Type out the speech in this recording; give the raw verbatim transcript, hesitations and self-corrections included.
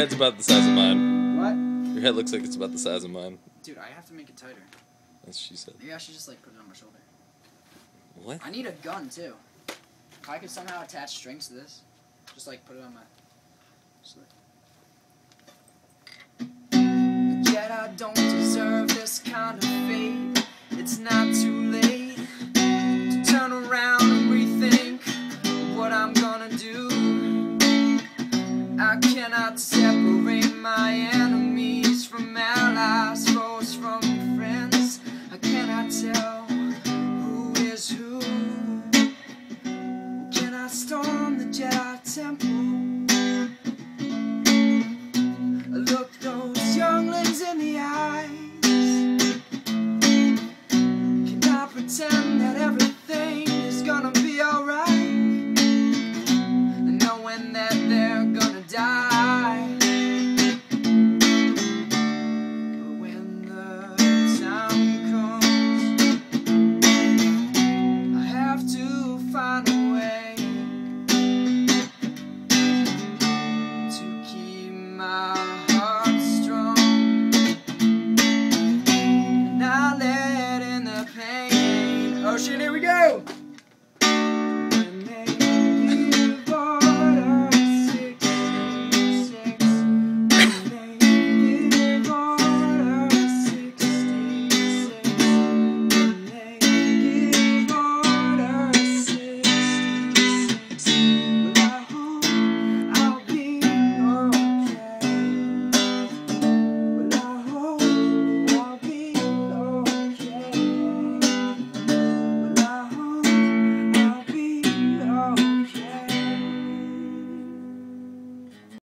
head's about the size of mine. What? Your head looks like it's about the size of mine. Dude, I have to make it tighter. That's what she said. Maybe I should just like put it on my shoulder. What? I need a gun too. If I could somehow attach strings to this, just like put it on my. Just like... Yet I don't deserve this kind of fate. It's not too late to turn around and rethink what I'm gonna do. I cannot say